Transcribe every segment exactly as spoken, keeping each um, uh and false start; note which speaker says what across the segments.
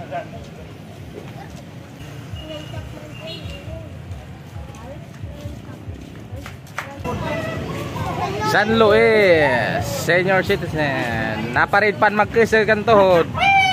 Speaker 1: San Luis Senior Citizen naparid pan magkisel kan tuhod.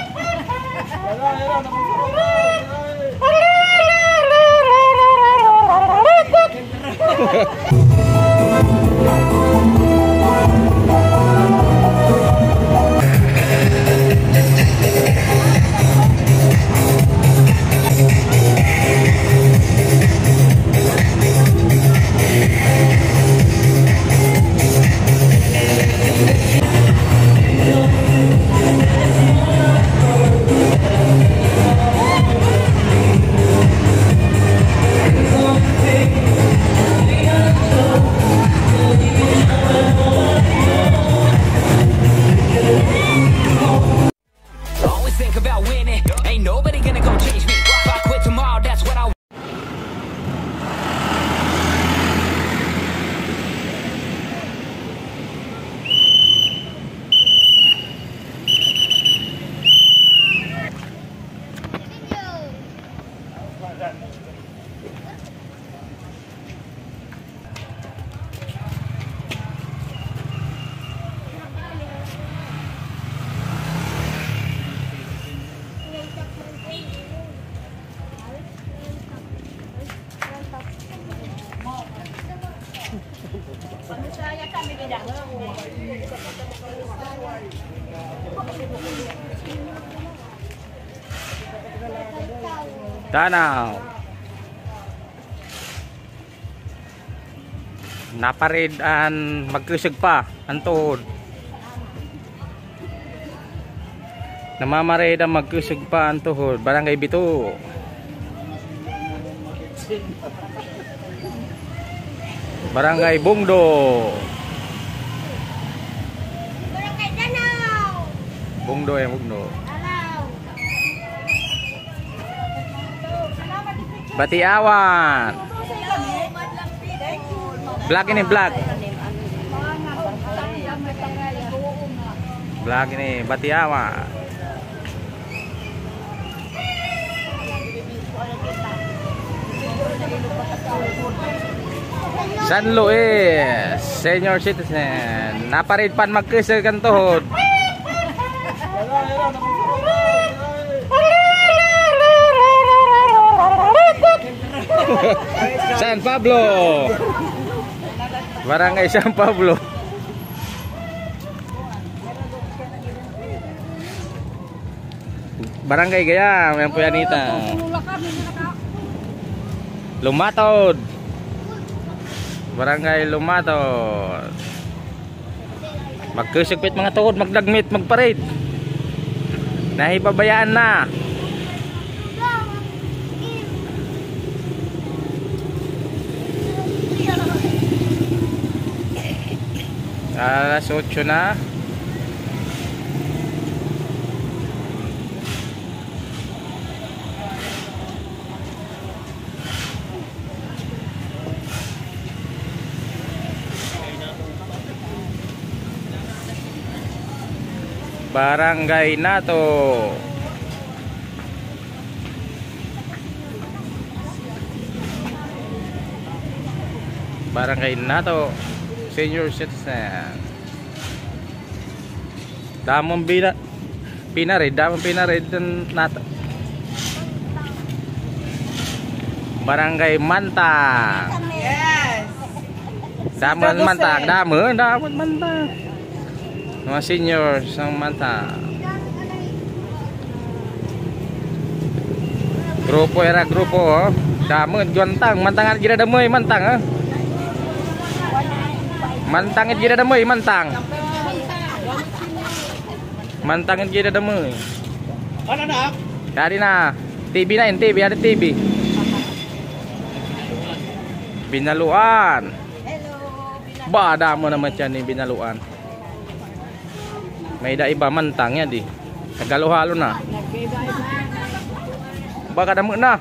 Speaker 1: Tanaw naparid an magkusog pa ang tuhod. Namamarid ang magkusog pa ang tuhod. Barangay Bito. Barangay Bungdo.
Speaker 2: Barangay Danau.
Speaker 1: Bungdo eh, Bungdo. Batiawan. Vlog ini vlog. Vlog ini Batiawan. San Luis Senior Citizen naparid pan magkisel kan tuhod. San Pablo. Barangay San Pablo. Barangay Gayam yang Puyanita. Lumatod. Barangay Lumatod. Magkusugpit mga tuhod, magdagmit, magparid. Nahipabayaan na. Alas otso na. Barangay Nato. Barangay Nato Senior Citizen. Damong bina pinarid, damong pinarid nato. Barangay Mantang.
Speaker 2: Yes.
Speaker 1: Damon Mantang, damon, damon Mantang. Mga seniors ng Mantang. Grupo era grupo, oh. Damon Jontang, Mantangan gila damoy Mantang, ah. Mantangit gila damoy Mantang. Mantangit gila damoy.
Speaker 3: Ano na?
Speaker 1: Dari na. T V na, T V ada T V. Binaluan.
Speaker 2: Hello.
Speaker 1: Bada mo naman dyan ni binaluan. May da iba mantangnya di. Nagalo-halo na. Baka damo na.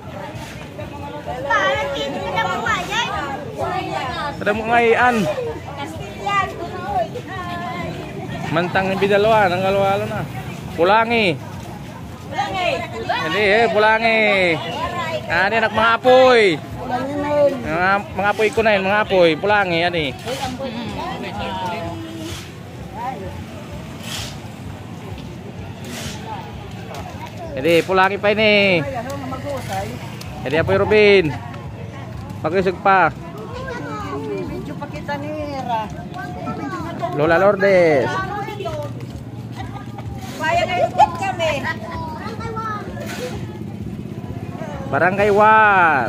Speaker 1: Ada mo ngayon. Mantang binaluan, ang halo-halo na. Pulangi. Hindi eh, bulangi. Ah, ini anak mga apoy. Mga, mga apoy ko na yun, mga apoy. Bulangi, yan eh. Jadi, pulangi pa ini. Jadi, apoy Rubin. Pag-isog pa.
Speaker 3: Video pa kita nira.
Speaker 1: Lola Lourdes.
Speaker 3: Kaya kayo po kami.
Speaker 1: Barangay one.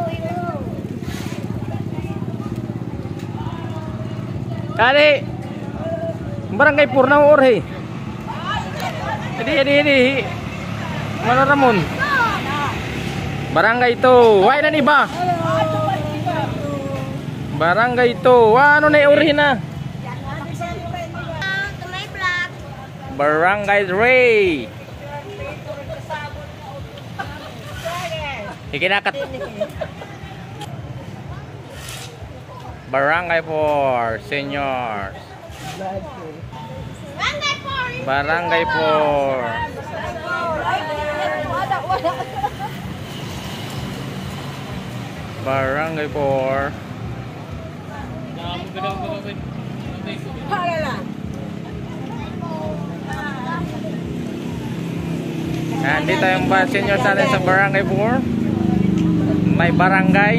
Speaker 1: Kali. Barangay Purna Orhe. Jadi, jadi, jadi. Mana Ramon? Barangay itu. Why na ni ba? Barangay itu. Wah, ano na Orhe na? Barangay three. Ikinakat. Barangay four, seniors. Barangay four. Barangay four. Nandito yung ba seniors natin sa Barangay four. May barangay.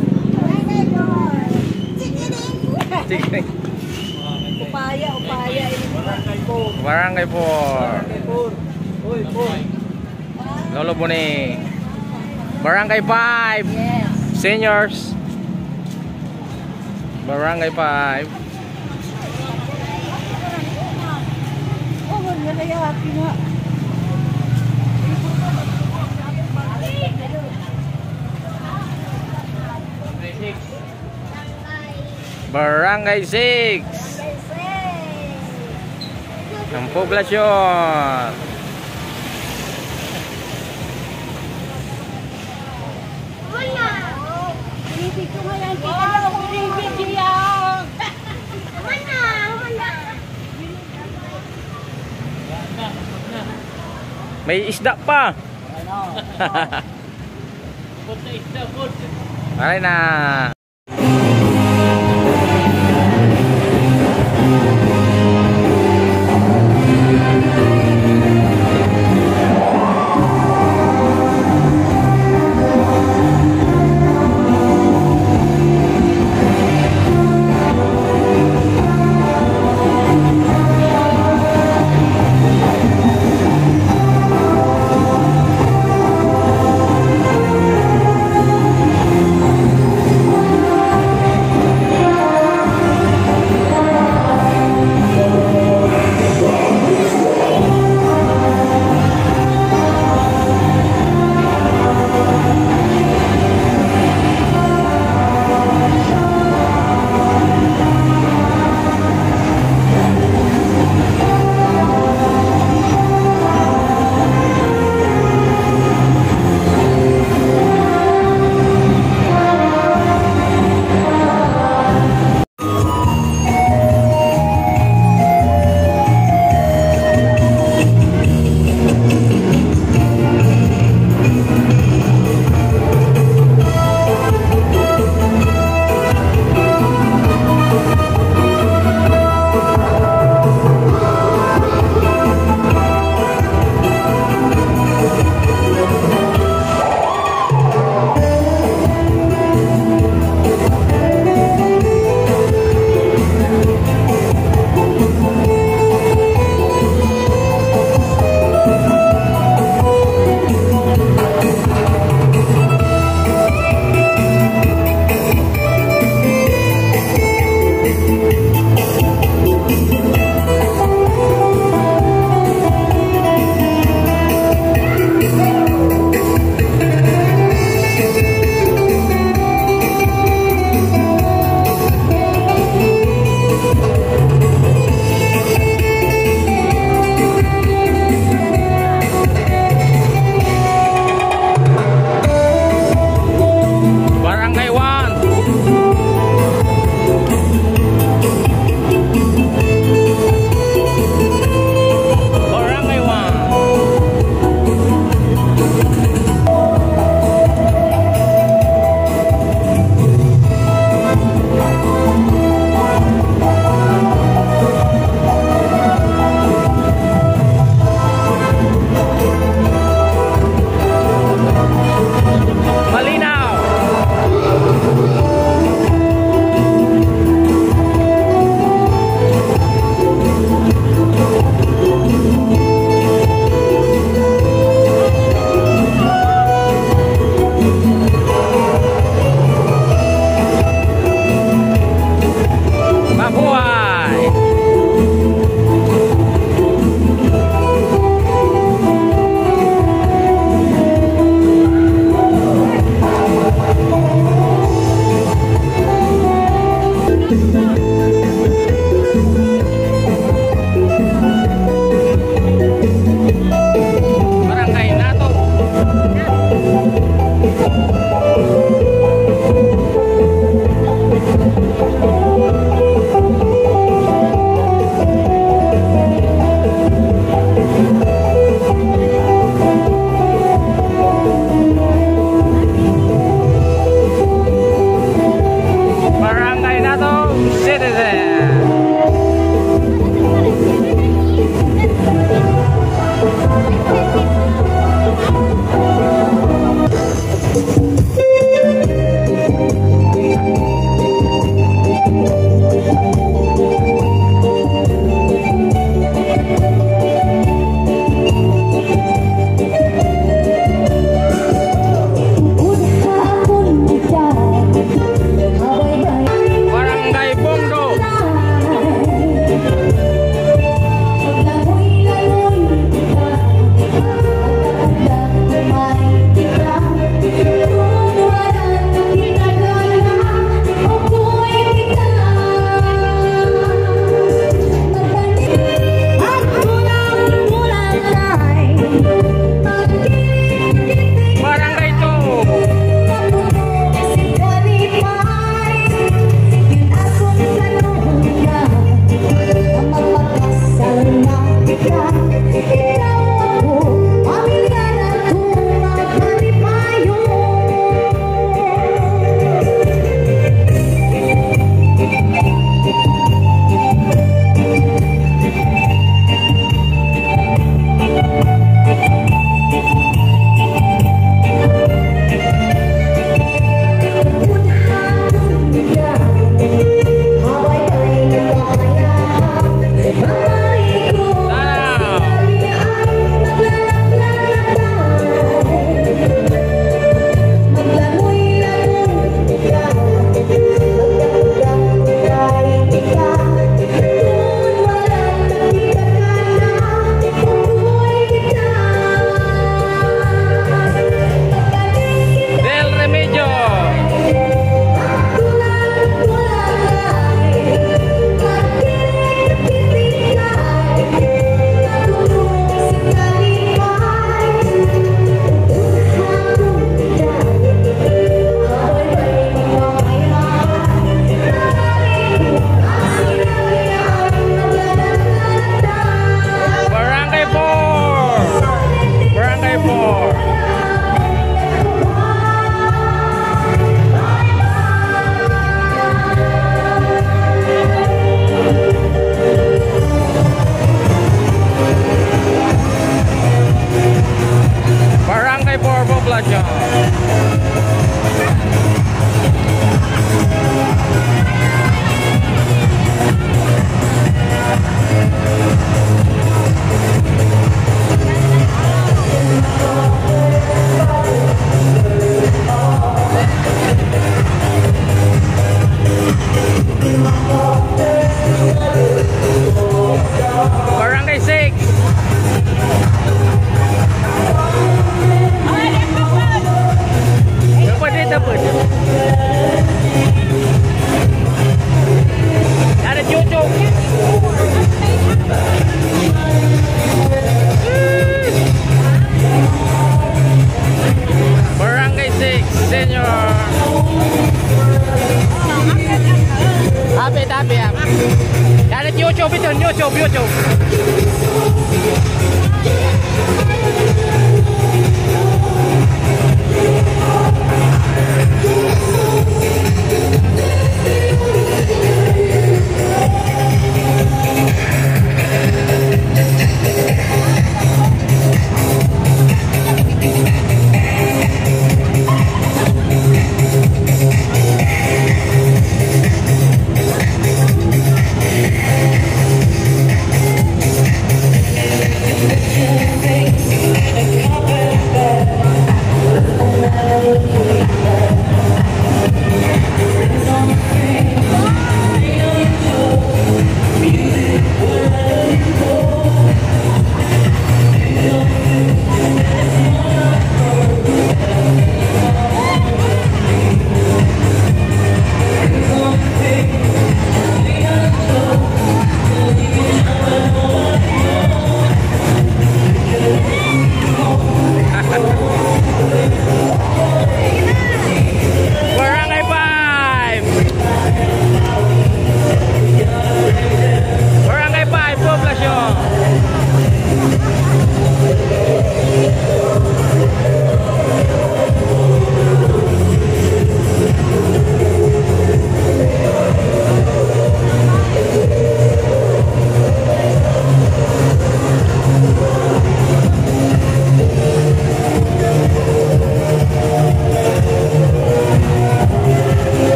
Speaker 3: Upaya, upaya.
Speaker 1: Barangay four. Lolo Boni. Barangay five. Seniors. Barangay five.
Speaker 3: Oh, wala na yapi nga.
Speaker 1: Barangay six. Ang poblasyon.
Speaker 3: Binibigyo nga yan. Kita na ako binibigyo yan.
Speaker 1: May isda pa. Aray na.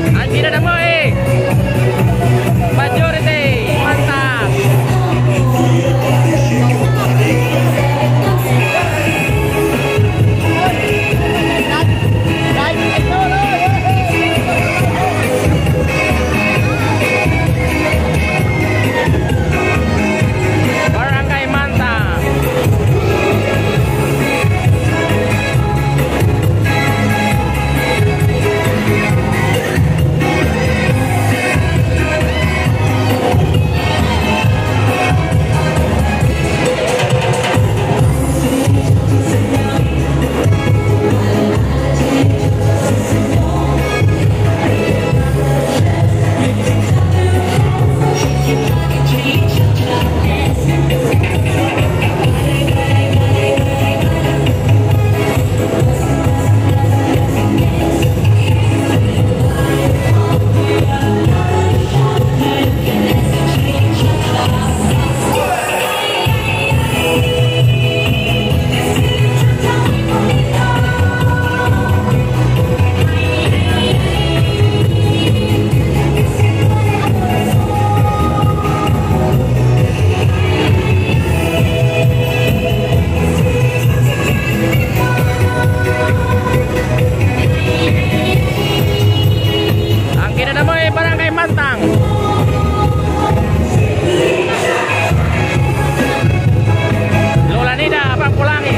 Speaker 1: Ang kinadamoy. Majority. Mantap. Barangay Mantap. Ang kinadamoy Barangay Mantang. Lola Nida, Pangpulangi.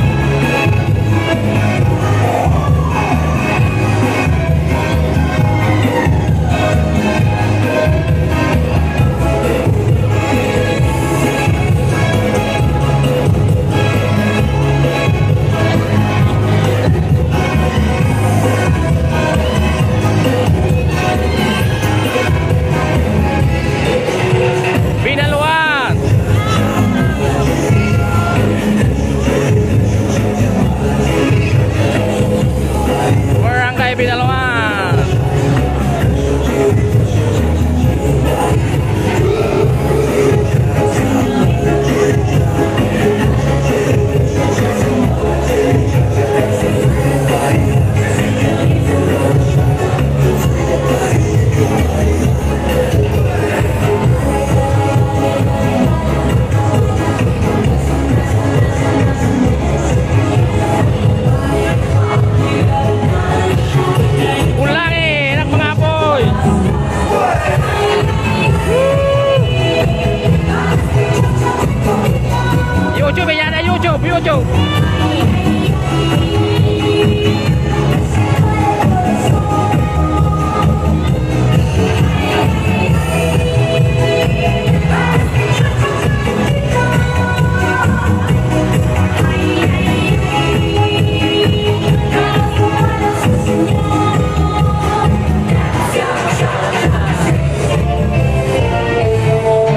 Speaker 1: Binaluan. Barangay Binaluan. Pulangi, anak mga apoy. YouTube, yan na YouTube, YouTube.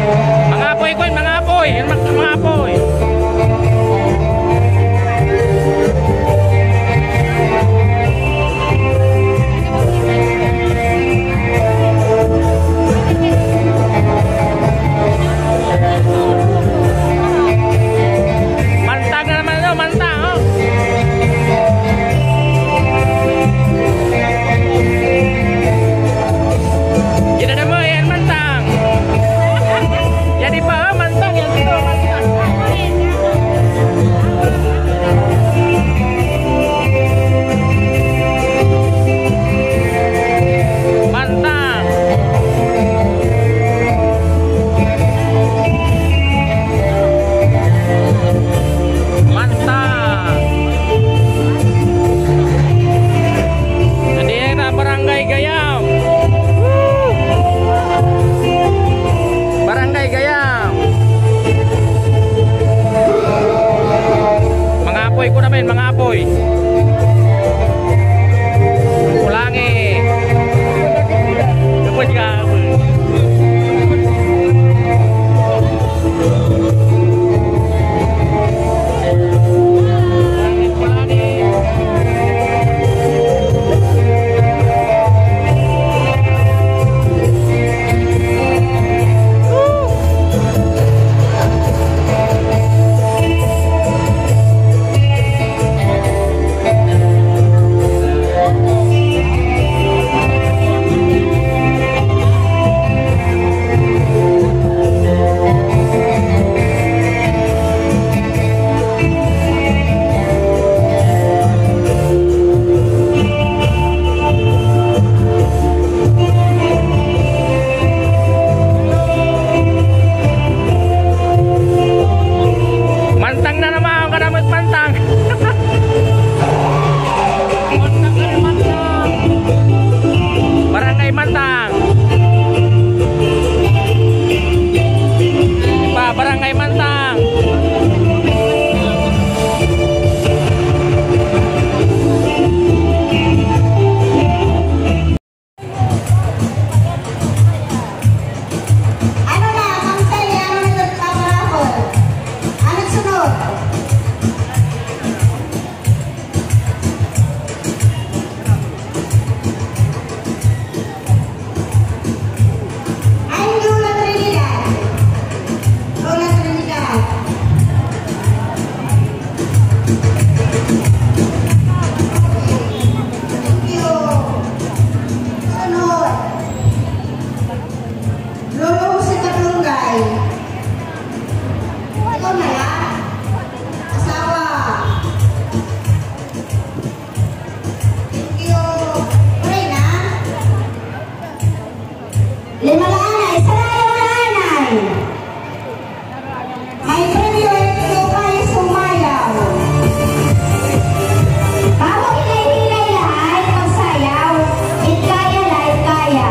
Speaker 1: Mga apoy ko, mga apoy, mga apoy.
Speaker 4: Lima na anay, sarayo na anay. May premyo ito kayo sumayaw. Bago hilay-hilay lahat, magsayaw. Itkaya na itkaya.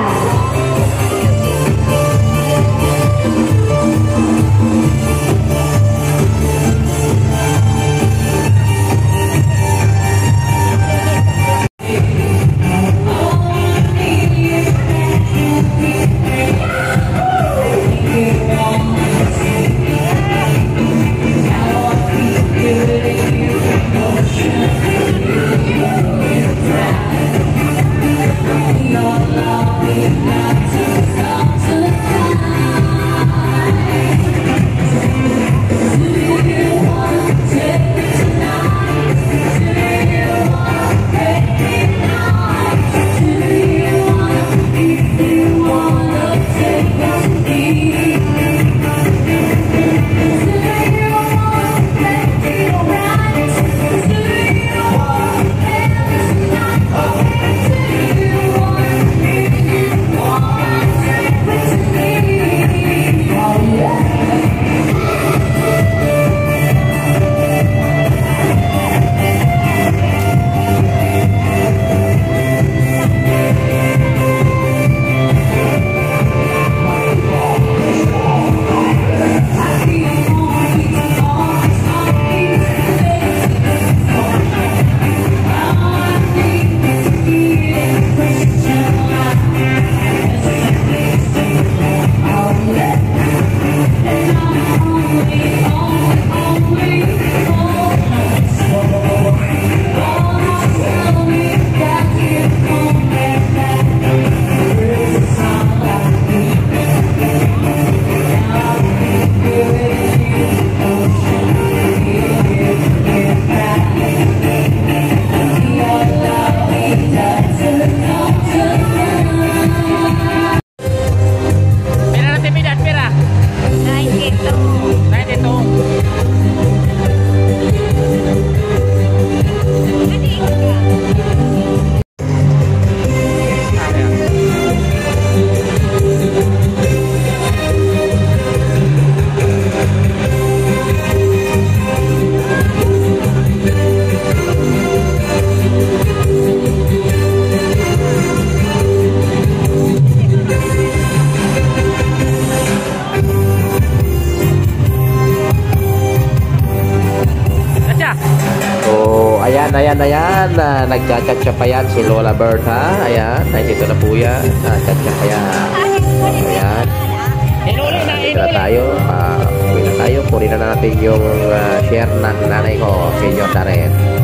Speaker 5: Ayan, ayan, ayan. Uh, Nagchat-chat pa yan si Lola Bertha. Ayan, nandito na po yan. Uh, chat-chat pa yan. Ayan. Dito na tayo. Uh, Uwi na tayo. Kunin na natin yung uh, share ng nanay ko, Senior Darren.